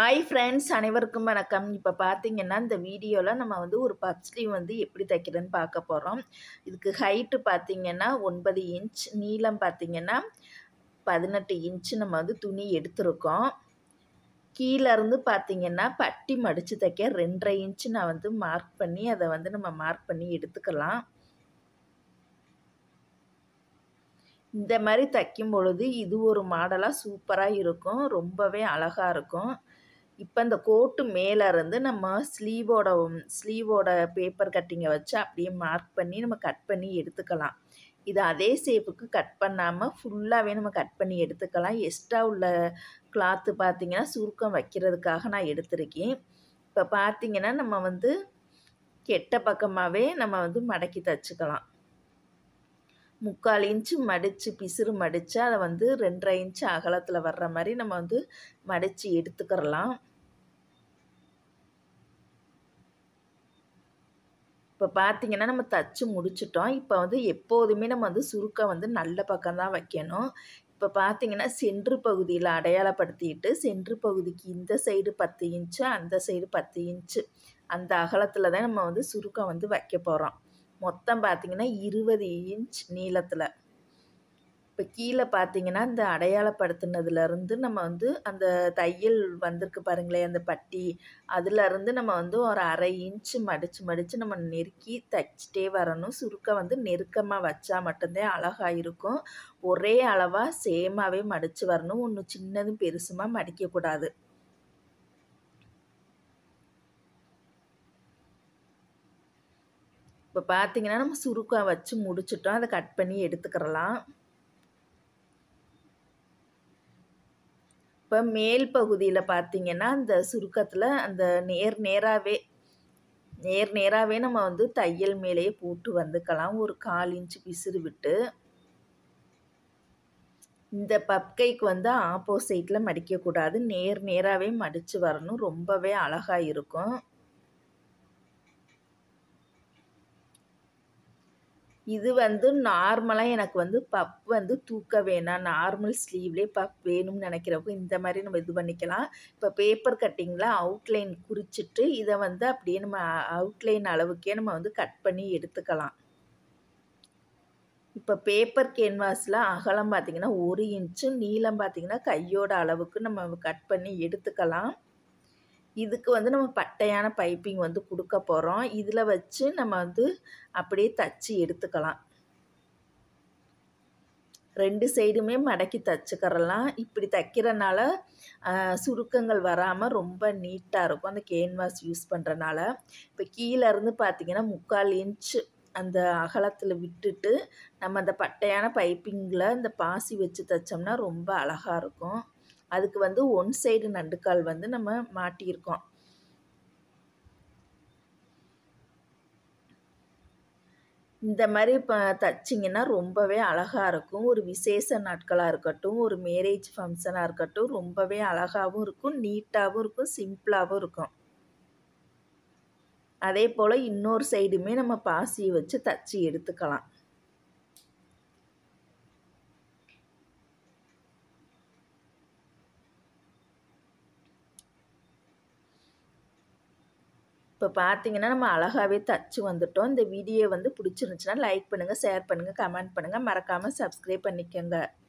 Hi friends, அனைவருக்கும் வணக்கம். இப்போ பார்த்தீங்கன்னா, இந்த வீடியோவில் நம்ம வந்து ஒரு பஃப் ஸ்லீவ் வந்து எப்படி தைக்கிறதுன்னு பார்க்க போகிறோம். இதுக்கு ஹைட்டு பார்த்தீங்கன்னா 9 இன்ச், நீளம் பார்த்தீங்கன்னா 18 இன்ச் நம்ம வந்து துணி எடுத்திருக்கோம். கீழேருந்து பார்த்தீங்கன்னா பட்டி மடித்து தைக்க 2.5 இன்ச் நான் வந்து மார்க் பண்ணி அதை வந்து நம்ம மார்க் பண்ணி எடுத்துக்கலாம். இந்த மாதிரி தைக்கும் பொழுது இது ஒரு மாடலாக சூப்பராக இருக்கும், ரொம்பவே அழகாக இருக்கும். இப்போ இந்த கோட்டு மேலே இருந்து நம்ம ஸ்லீவோட பேப்பர் கட்டிங்கை வச்சு அப்படியே மார்க் பண்ணி நம்ம கட் பண்ணி எடுத்துக்கலாம். இது அதே ஷேப்புக்கு கட் பண்ணாமல் ஃபுல்லாகவே நம்ம கட் பண்ணி எடுத்துக்கலாம். எக்ஸ்ட்ரா உள்ள கிளாத்து பார்த்திங்கன்னா சுருக்கம் வைக்கிறதுக்காக நான் எடுத்திருக்கேன். இப்போ பார்த்திங்கன்னா நம்ம வந்து கெட்ட பக்கமாகவே நம்ம வந்து மடக்கி தைச்சிக்கலாம். 3/4 இன்ச்சு மடித்து பிசுறு மடித்து அதை வந்து 2.5 இன்ச்சு அகலத்தில் வர்ற மாதிரி நம்ம வந்து மடித்து எடுத்துக்கிறலாம். இப்போ பார்த்திங்கன்னா நம்ம தச்சு முடிச்சிட்டோம். இப்போ வந்து எப்போதுமே நம்ம வந்து சுருக்கம் வந்து நல்ல பக்கம் தான் வைக்கணும். இப்போ பார்த்திங்கன்னா சென்ட்ரு பகுதியில் அடையாளப்படுத்திட்டு சென்ட்ரு பகுதிக்கு இந்த சைடு 10 இன்ச்சு, அந்த சைடு 10 இன்ச்சு அந்த அகலத்தில் தான் நம்ம வந்து சுருக்கம் வந்து வைக்க போகிறோம். மொத்தம் பார்த்திங்கன்னா 20 இன்ச் நீளத்தில். இப்போ கீழே பார்த்திங்கன்னா இந்த அடையாளப்படுத்தினதுலேருந்து நம்ம வந்து அந்த தையல் வந்திருக்கு பாருங்களேன், அந்த பட்டி அதுலேருந்து நம்ம வந்து ஒரு 1/2 இன்ச்சு மடித்து நம்ம நெருக்கி தைச்சிட்டே வரணும். சுருக்கம் வந்து நெருக்கமாக வச்சா மட்டும்தான் அழகாக இருக்கும். ஒரே அளவாக சேமாகவே மடித்து வரணும். ஒன்று சின்னதும் பெருசுமாக மடிக்கக்கூடாது. இப்போ பார்த்திங்கன்னா நம்ம சுருக்கம் வச்சு முடிச்சிட்டோம். அதை கட் பண்ணி எடுத்துக்கிறலாம். இப்போ மேல் பகுதியில் பார்த்திங்கன்னா அந்த சுருக்கத்தில் அந்த நேராகவே நம்ம வந்து தையல் மேலேயே போட்டு வந்துக்கலாம். ஒரு 1/4 இன்ச்சு பிசுறு விட்டு. இந்த பப் கைக்கு வந்து ஆப்போசைட்டில் மடிக்கக்கூடாது, நேராகவே மடித்து வரணும். ரொம்பவே அழகாக இருக்கும். இது வந்து நார்மலாக எனக்கு வந்து பப் வந்து தூக்க வேணாம், நார்மல் ஸ்லீவ்லேயே பப் வேணும்னு நினைக்கிறப்போ இந்த மாதிரி நம்ம இது பண்ணிக்கலாம். இப்போ பேப்பர் கட்டிங்கில் அவுட்லைன் குறிச்சிட்டு இதை வந்து அப்படியே நம்ம அவுட்லைன் அளவுக்கே நம்ம வந்து கட் பண்ணி எடுத்துக்கலாம். இப்போ பேப்பர் கேன்வாஸில் அகலம் பார்த்திங்கன்னா 1 இன்ச்சு, நீளம் பார்த்திங்கன்னா கையோட அளவுக்கு நம்ம கட் பண்ணி எடுத்துக்கலாம். இதுக்கு வந்து நம்ம பட்டையான பைப்பிங் வந்து கொடுக்க போகிறோம். இதில் வச்சு நம்ம வந்து அப்படியே தச்சு எடுத்துக்கலாம். 2 சைடுமே மடக்கி தச்சுக்கிறலாம். இப்படி தைக்கிறனால சுருக்கங்கள் வராமல் ரொம்ப நீட்டாக இருக்கும் அந்த கேன்வாஸ் யூஸ் பண்ணுறனால. இப்போ கீழேருந்து பார்த்திங்கன்னா 3/4 இன்ச்சு அந்த அகலத்தில் விட்டுட்டு நம்ம அந்த பட்டையான பைப்பிங்கில் இந்த பாசி வச்சு தைச்சோம்னா ரொம்ப அழகாக இருக்கும். அதுக்கு வந்து 1 சைடு நண்டுக்கால் வந்து நம்ம மாட்டியிருக்கோம். இந்த மாதிரி தைச்சிங்கன்னா ரொம்பவே அழகாக இருக்கும். ஒரு விசேஷ நாட்களாக இருக்கட்டும், ஒரு மேரேஜ் ஃபங்க்ஷனாக இருக்கட்டும், ரொம்பவே அழகாகவும் இருக்கும், நீட்டாகவும் இருக்கும், சிம்பிளாகவும் இருக்கும். அதே போல் இன்னொரு சைடுமே நம்ம பாசியை வச்சு தச்சு எடுத்துக்கலாம். இப்போ பார்த்திங்கன்னா நம்ம அழகாகவே தச்சு வந்துட்டோம். இந்த வீடியோ வந்து பிடிச்சிருந்துச்சுன்னா லைக் பண்ணுங்கள், ஷேர் பண்ணுங்கள், கமெண்ட் பண்ணுங்கள், மறக்காமல் சப்ஸ்கிரைப் பண்ணிக்கோங்க.